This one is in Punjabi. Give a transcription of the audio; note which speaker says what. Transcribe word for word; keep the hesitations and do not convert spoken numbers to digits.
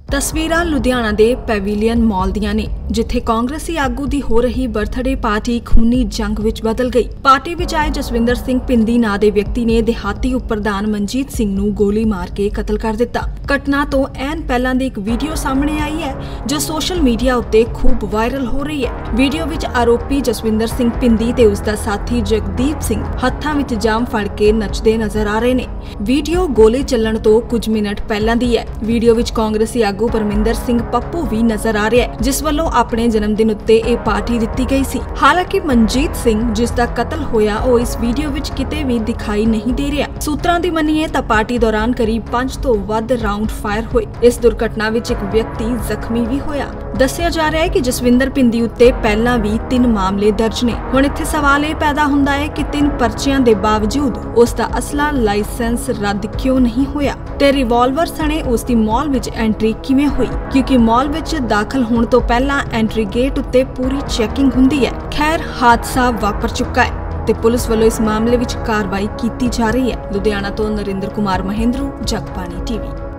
Speaker 1: ਤਸਵੀਰਾਂ ਲੁਧਿਆਣਾ ਦੇ ਪੈਵਿਲੀਅਨ ਮਾਲ ਦੀਆਂ ਨੇ, ਜਿੱਥੇ ਕਾਂਗਰਸੀ ਆਗੂ ਦੀ ਹੋ ਰਹੀ ਬਰਥਡੇ ਪਾਰਟੀ ਖੂਨੀ ਜੰਗ ਵਿੱਚ ਬਦਲ ਗਈ। ਪਾਰਟੀ ਵਿੱਚ ਆਏ ਜਸਵਿੰਦਰ ਸਿੰਘ ਪਿੰਦੀ ਨਾਂ ਦੇ ਵਿਅਕਤੀ ਨੇ ਦਿਹਾਤੀ ਉਪ ਪ੍ਰਧਾਨ ਮਨਜੀਤ ਸਿੰਘ ਨੂੰ ਗੋਲੀ ਮਾਰ ਕੇ ਕਤਲ ਕਰ ਦਿੱਤਾ। ਘਟਨਾ ਤੋਂ ਐਨ ਪਹਿਲਾਂ ਦੀ ਇੱਕ ਵੀਡੀਓ ਸਾਹਮਣੇ ਆਈ ਹੈ, ਜੋ ਸੋਸ਼ਲ ਮੀਡੀਆ ਉੱਤੇ ਖੂਬ ਵਾਇਰਲ ਹੋ ਰਹੀ ਹੈ। ਵੀਡੀਓ ਵਿੱਚ ਆਰੋਪੀ ਜਸਵਿੰਦਰ ਸਿੰਘ ਪਿੰਦੀ ਤੇ ਉਸ ਦਾ ਸਾਥੀ ਜਗਦੀਪ ਸਿੰਘ ਹੱਥਾਂ ਵਿੱਚ ਜਾਮ ਫੜ ਕੇ ਨੱਚਦੇ ਨਜ਼ਰ ਆ ਰਹੇ ਨੇ। ਵੀਡੀਓ ਗੋਲੀ ਚੱਲਣ ਤੋਂ ਕੁਝ ਮਿੰਟ ਪਹਿਲਾਂ ਦੀ ਹੈ। ਵੀਡੀਓ ਵਿੱਚ ਕਾਂਗਰਸੀ ਆਗੂ ਪਰਮਿੰਦਰ ਸਿੰਘ ਪੱਪੂ ਵੀ ਨਜ਼ਰ ਆ ਰਿਹਾ ਹੈ, ਜਿਸ ਵੱਲੋਂ ਆਪਣੇ ਜਨਮ ਦਿਨ ਉੱਤੇ ਇਹ ਪਾਰਟੀ ਦਿੱਤੀ ਗਈ ਸੀ। ਹਾਲਾਂਕਿ ਮਨਜੀਤ ਸਿੰਘ, ਜਿਸ ਦਾ ਕਤਲ ਹੋਇਆ, ਉਹ ਇਸ ਵੀਡੀਓ ਵਿੱਚ ਕਿਤੇ ਵੀ ਦਿਖਾਈ ਨਹੀਂ ਦੇ ਰਿਹਾ। ਸੂਤਰਾਂ ਦੀ ਮੰਨੀਏ ਤਾਂ ਪਾਰਟੀ ਦੌਰਾਨ ਕਰੀਬ ਪੰਜ ਤੋਂ ਵੱਧ ਰਾਉਂਡ ਫਾਇਰ ਹੋਏ। ਇਸ ਦੁਰਘਟਨਾ ਵਿੱਚ ਇੱਕ ਵਿਅਕਤੀ ਜ਼ਖਮੀ ਵੀ ਹੋਇਆ। ਦੱਸਿਆ ਜਾ ਰਿਹਾ ਹੈ ਕਿ ਜਸਵਿੰਦਰ ਪਿੰਦੀ ਉੱਤੇ ਪਹਿਲਾਂ ਵੀ ਤਿੰਨ ਮਾਮਲੇ ਦਰਜ ਨੇ। ਹੁਣ ਇੱਥੇ ਸਵਾਲ ਇਹ ਪੈਦਾ ਹੁੰਦਾ ਹੈ ਕਿ ਤਿੰਨ ਪਰਚਿਆਂ ਦੇ ਬਾਵਜੂਦ ਉਸ ਦਾ ਅਸਲਾ ਲਾਇਸੈਂਸ ਰੱਦ ਕਿਉਂ ਨਹੀਂ ਹੋਇਆ ਤੇ ਰਿਵਾਲਵਰ ਸਣੇ ਉਸ ਦੀ ਮਾਲ ਵਿੱਚ ਐਂਟਰੀ ਕਿਵੇਂ ਹੋਈ, ਕਿਉਂਕਿ ਮਾਲ ਵਿੱਚ ਦਾਖਲ ਹੋਣ ਤੋਂ ਪਹਿਲਾਂ ਐਂਟਰੀ ਗੇਟ ਉੱਤੇ ਪੂਰੀ ਚੈਕਿੰਗ ਹੁੰਦੀ ਹੈ। ਖੈਰ, ਹਾਦਸਾ ਵਾਪਰ ਚੁੱਕਾ ਹੈ ਤੇ ਪੁਲਿਸ ਵੱਲੋਂ ਇਸ ਮਾਮਲੇ ਵਿੱਚ ਕਾਰਵਾਈ ਕੀਤੀ ਜਾ ਰਹੀ ਹੈ। ਲੁਧਿਆਣਾ ਤੋਂ ਨਰਿੰਦਰ ਕੁਮਾਰ ਮਹਿੰਦਰੂ, ਜਗਬਾਣੀ ਟੀਵੀ।